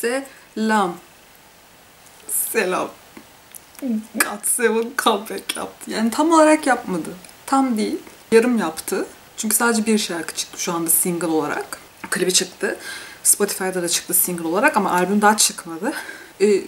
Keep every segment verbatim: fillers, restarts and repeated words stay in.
Selam. Selam. God Seven comeback yaptı. Yani tam olarak yapmadı. Tam değil. Yarım yaptı. Çünkü sadece bir şarkı çıktı şu anda single olarak. Klibi çıktı. Spotify'da da çıktı single olarak ama albüm daha çıkmadı. Ee,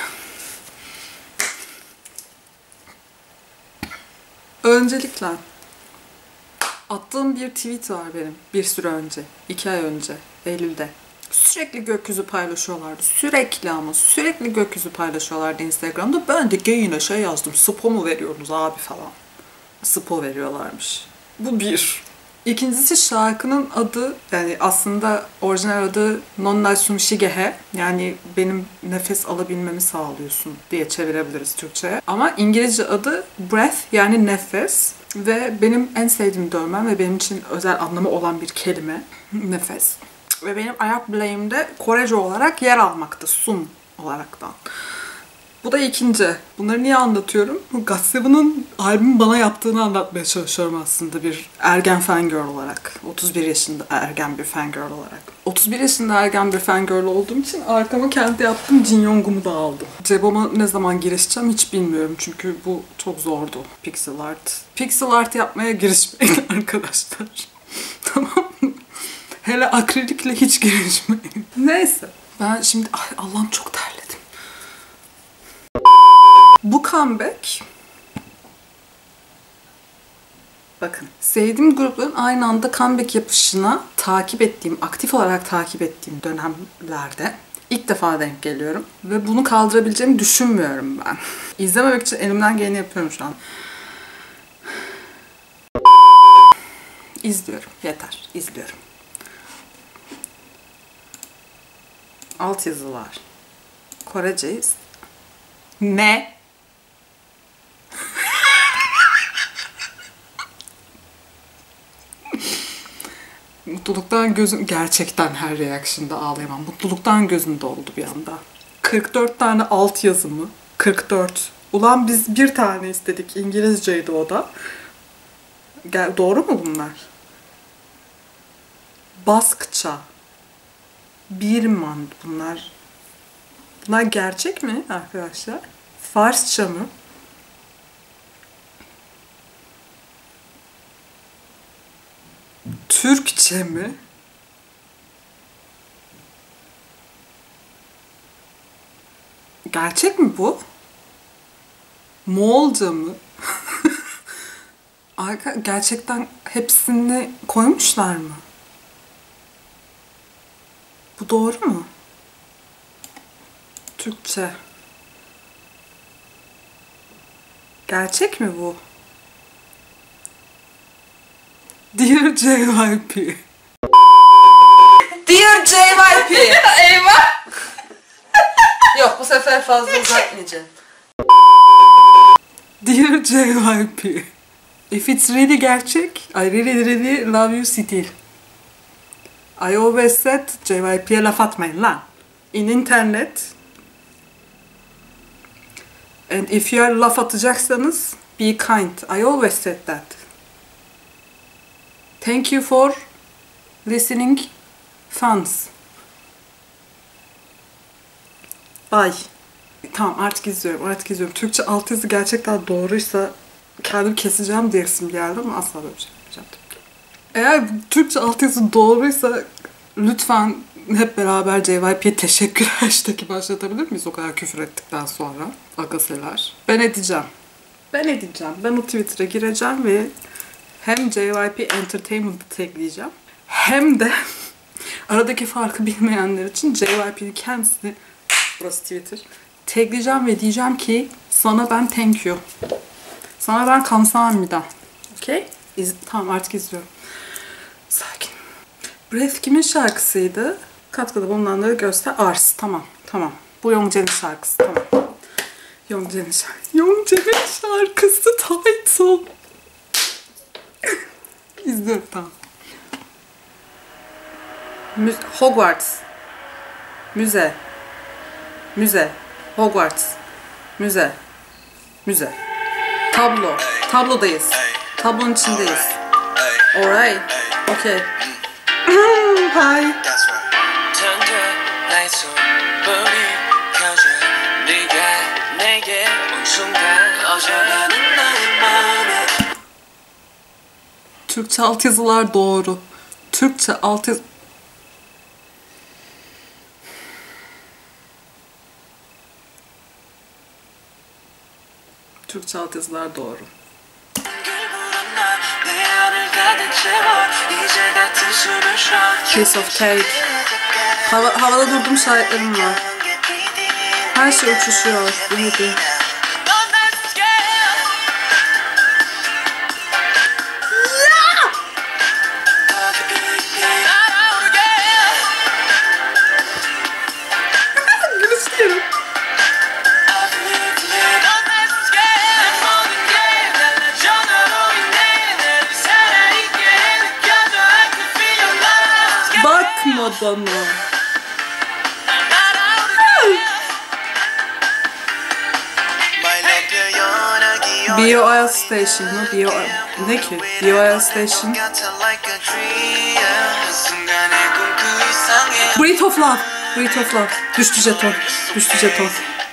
Öncelikle attığım bir tweet var benim bir süre önce. iki ay önce. Eylül'de. Sürekli gökyüzü paylaşıyorlardı. Sürekli ama sürekli gökyüzü paylaşıyorlardı Instagram'da. Ben de yine şey yazdım. Spo mu veriyorsunuz abi falan. Spo veriyorlarmış. Bu bir. İkincisi şarkının adı, yani aslında orijinal adı Nonnai Sumishigehe, yani benim nefes alabilmemi sağlıyorsun diye çevirebiliriz Türkçe'ye. Ama İngilizce adı Breath, yani nefes ve benim en sevdiğim dövmem ve benim için özel anlamı olan bir kelime nefes. Ve benim ayak bileğimde Korece olarak yer almakta, Sun olaraktan. Bu da ikinci. Bunları niye anlatıyorum? God Seven'ın albüm bana yaptığını anlatmaya çalışıyorum aslında bir ergen fangirl olarak. otuz bir yaşında ergen bir fangirl olarak. otuz bir yaşında ergen bir fangirl olduğum için arkama kendi yaptığım Jin Young'umu da aldım. Ceboma ne zaman girişeceğim hiç bilmiyorum çünkü bu çok zordu. Pixel art. Pixel art yapmaya girişmeyin arkadaşlar. Tamam mı? Hele akrilikle hiç girişmeyin. Neyse. Ben şimdi ay Allah'ım çok terledim. Bu comeback, bakın, sevdiğim grupların aynı anda comeback yapışına takip ettiğim, aktif olarak takip ettiğim dönemlerde ilk defa denk geliyorum. Ve bunu kaldırabileceğimi düşünmüyorum ben. İzlememek için elimden geleni yapıyorum şu an. İzliyorum, yeter, izliyorum. Altyazı var. Koreceyiz. Ne? Mutluluktan gözüm, gerçekten her reaction'da ağlayamam. Mutluluktan gözüm doldu bir anda. kırk dört tane alt yazımı. kırk dört. Ulan biz bir tane istedik. İngilizceydi o da. Gel, doğru mu bunlar? Baskça. Birman bunlar. Bunlar gerçek mi arkadaşlar? Farsça mı? Türkçe mi? Gerçek mi bu? Moğolca mı? Arka, gerçekten hepsini koymuşlar mı? Bu doğru mu? Türkçe. Gerçek mi bu? Dear J Y P. Dear J Y P. Eyvah! Yok, bu sefer fazla uzatmayacağım. Dear J Y P. If it's really gerçek, I really really love you still. I always said J Y P'ye laf atmayın lan. In internet. And if you are laf atacaksanız, be kind. I always said that. Thank you for listening, fans. Bye. Tamam, artık izliyorum, artık izliyorum. Türkçe altyazı gerçekten doğruysa kendim keseceğim diyesim geldi ama asla böyle bir şey yapmayacağım tabii ki. Eğer Türkçe altyazı doğruysa lütfen hep beraber J Y P'ye teşekkür hashtag'i başlatabilir miyiz o kadar küfür ettikten sonra? Agaseler. Ben edeceğim. Ben edeceğim. Ben o Twitter'a gireceğim ve hem J Y P Entertainment'ı tagleyeceğim hem de aradaki farkı bilmeyenler için J Y P'nin kendisini, burası Twitter, tagleyeceğim ve diyeceğim ki sana ben thank you. Sana ben kamsahamnida. Okey? Tamam, artık izliyorum. Sakin. Breath kimin şarkısıydı? Katkıda bulunanları göster. Ars. Tamam. Tamam. Bu Youngjae'nin şarkısı. Tamam. Youngjae'nin şarkısı. Youngjae'nin şarkısı title. İzliyorum, tamam. Mü Hogwarts. Müze. Müze. Hogwarts. Müze. Müze. Tablo. Tablodayız. Tablonun içindeyiz. Alright. Okay. Hi. Türkçe altyazılar doğru. Türkçe altyazı... Türkçe altyazılar doğru. Piece of cake. Hava, havada durdum şahitlerim var. Her şey uçuşuyor. Hadi. Gülüşüyorum. Bakma bana. B O L Station mı? B O L ne ki? B O L Station. Breath of Love. Breath of Love. Düştü jeton. Düştü jeton.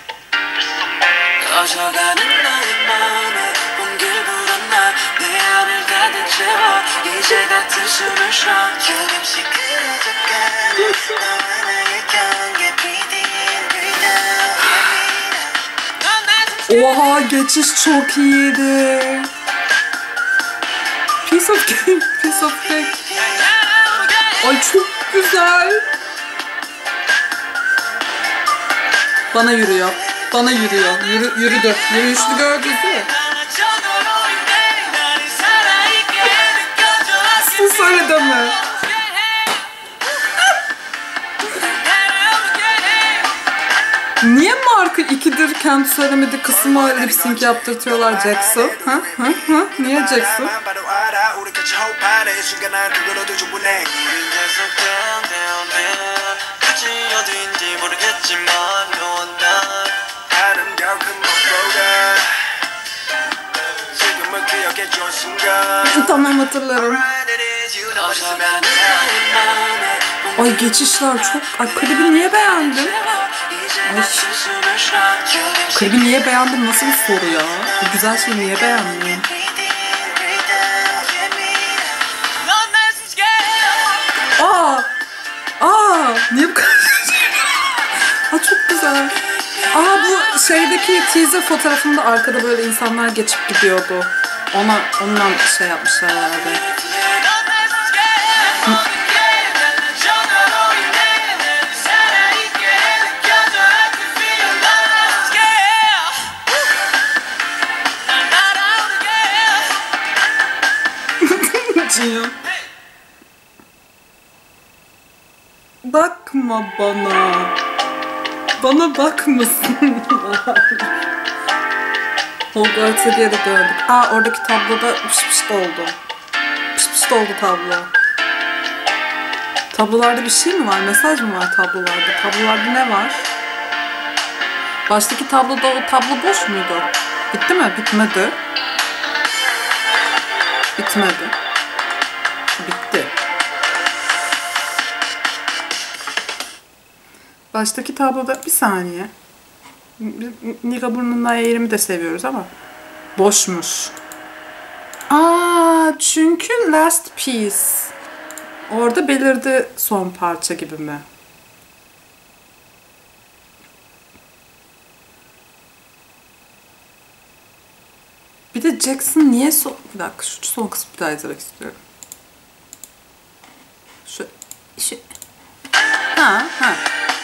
Oha, geçiş çok iyiydi. Piece of cake, piece of cake. Ay çok güzel. Bana yürüyor. Bana yürüyor. Yürü, yürüdü. Yürüyüşlü gördünüz mü? Siz söyle deme. Niye Mark'ı ikidir kendi söylemediği kısma lip sync yaptırtıyorlar Jackson? Ha? Ha? Ha? Niye Jackson? Tamam, hatırlarım. Ay geçişler çok... Ay klibi niye beğendin? Ay. Klibi niye beğendin? Nasıl bir soru ya? Bu güzel şeyi niye beğendin? Aa! Aa! Niye bu kadar? Aa, çok güzel. Aa, bu şeydeki teaser fotoğrafında arkada böyle insanlar geçip gidiyordu. Ona, ondan şey yapmışlar herhalde. Bakma bana. Bana bakmasınlar. Hogwarts'a geri döndük. Aa, oradaki tabloda pış pış oldu. Pış pış oldu tablo. Tablolarda bir şey mi var? Mesaj mı var tablolarda? Tablolarda ne var? Baştaki tabloda o tablo boş muydu? Bitti mi? Bitmedi. Bitmedi. Bitti. Baştaki tabloda bir saniye. Nika burnundan eğrimi de seviyoruz ama boşmuş. Aa, çünkü last piece. Orada belirdi son parça gibi mi? Bir de Jackson niye son... Bir dakika, şu son kısmı bir daha izlemek istiyorum. Şu... şu... Ha, ha.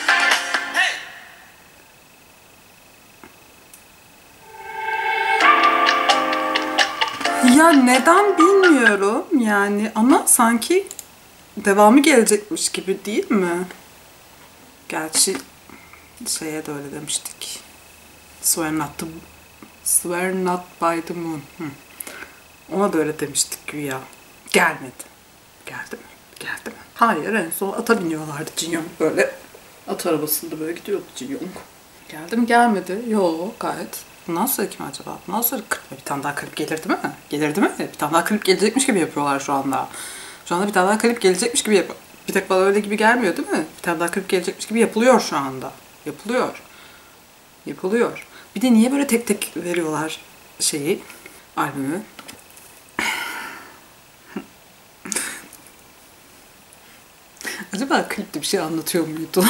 Ya neden bilmiyorum yani, ama sanki devamı gelecekmiş gibi değil mi? Gerçi şeye de öyle demiştik. Swear not to, swear not by the moon. Hı. Ona da öyle demiştik güya. Gelmedi. Geldi mi? Geldi mi? Hayır, en son ata biniyorlardı Jin böyle. At arabasında böyle gidiyordu Jin. Geldi mi? Gelmedi. Yo, gayet. Bundan sonra kim acaba? Bundan sonra klip, bir tane daha klip gelir değil mi? Gelir değil mi? Bir tane daha klip gelecekmiş gibi yapıyorlar şu anda. Şu anda bir tane daha klip gelecekmiş gibi yapıyor. Bir tek bana öyle gibi gelmiyor değil mi? Bir tane daha klip gelecekmiş gibi yapılıyor şu anda. Yapılıyor. Yapılıyor. Bir de niye böyle tek tek veriyorlar şeyi, albümü? Acaba klipte bir şey anlatıyor muydu?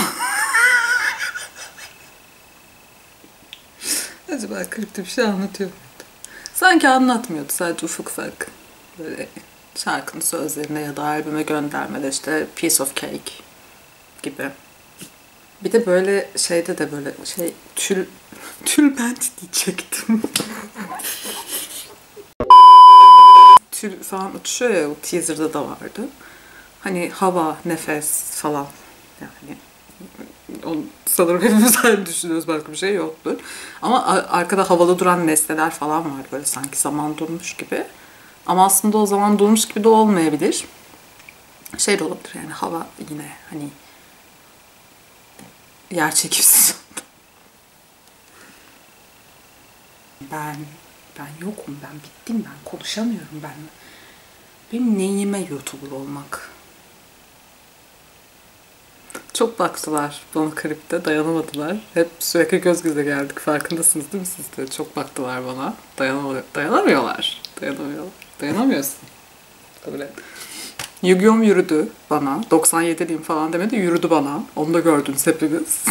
Acaba klipte bir şey anlatıyor muydu? Sanki anlatmıyordu. Sadece ufak ufak böyle şarkının sözlerine ya da albüme göndermede işte piece of cake gibi. Bir de böyle şeyde de böyle şey tül tülbent diyecektim. Tül falan uçuşuyor ya, o teaser'da da vardı. Hani hava, nefes falan yani. Onu sanırım hepimiz aynı düşünüyoruz, başka bir şey yoktur. Ama arkada havalı duran nesneler falan var böyle sanki zaman durmuş gibi. Ama aslında o zaman durmuş gibi de olmayabilir. Şey de olabilir yani hava yine hani yer çekimsiz. Ben, ben yokum, ben bittim, ben konuşamıyorum ben. Benim neyime YouTuber olmak? Çok baktılar bana klipte, dayanamadılar. Hep sürekli göz göze geldik, farkındasınız değil mi siz de? Çok baktılar bana, dayanamıyor, dayanamıyorlar. Dayanamıyorlar, dayanamıyorsun. Öyle. Yu-Gi-Oh! Yürüdü bana, doksan yediliyim falan demedi, yürüdü bana. Onu da gördünüz hepiniz.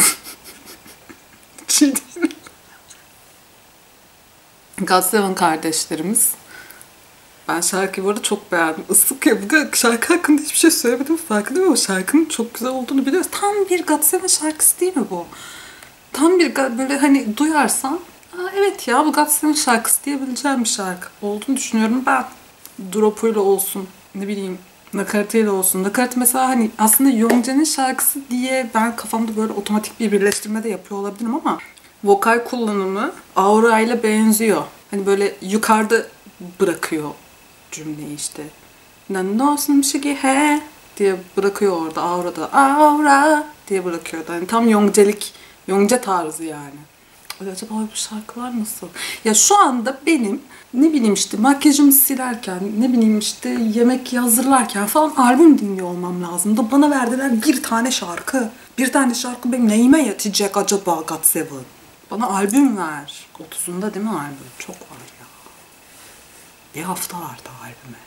God Seven kardeşlerimiz. Ben şarkıyı bu arada çok beğendim. Islık ya. Bu şarkı hakkında hiçbir şey söylemedim. Farkında mı? O şarkının çok güzel olduğunu biliyoruz. Tam bir God Seven şarkısı değil mi bu? Tam bir böyle hani duyarsan Aa, evet ya bu God Seven şarkısı diyebileceğim bir şarkı olduğunu düşünüyorum ben. Drop'uyla olsun, ne bileyim nakaratıyla olsun. Nakarat mesela hani aslında Youngjan'ın şarkısı diye ben kafamda böyle otomatik bir birleştirme de yapıyor olabilirim ama vokal kullanımı Aura ile benziyor. Hani böyle yukarıda bırakıyor cümleyi işte. Nasıl bir şey ki he diye bırakıyor orada Aura'da. Aura diye bırakıyor. Yani tam Youngcelik, Youngja tarzı yani. Acaba bu şarkılar nasıl? Ya şu anda benim ne bileyim işte makyajımı silerken, ne bileyim işte yemek hazırlarken falan albüm dinliyor olmam lazım da bana verdiler bir tane şarkı. Bir tane şarkı benim neyime yetecek acaba God Seven? Bana albüm ver. otuzunda değil mi albüm? Çok var ya. Bir hafta var da albüme.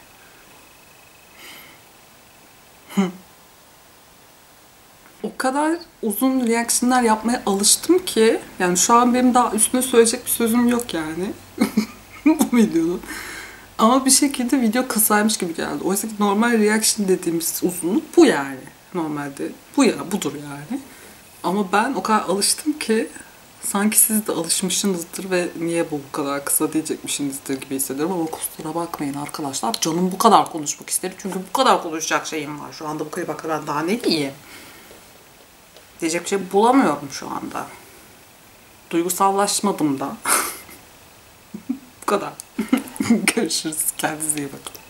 O kadar uzun reaction'lar yapmaya alıştım ki yani şu an benim daha üstüne söyleyecek bir sözüm yok yani bu videonun. Ama bir şekilde video kısaymış gibi geldi. Oysa ki normal reaction dediğimiz uzunluk bu yani. Normalde bu ya, budur yani. Ama ben o kadar alıştım ki sanki siz de alışmışsınızdır ve niye bu bu kadar kısa diyecekmişsinizdir gibi hissediyorum ama kusura bakmayın arkadaşlar. Canım bu kadar konuşmak istedi çünkü bu kadar konuşacak şeyim var. Şu anda bu klibe kadar daha ne diyeyim? Diyecek bir şey bulamıyorum şu anda. Duygusallaşmadım da. Bu kadar. Görüşürüz. Kendinize iyi bakın.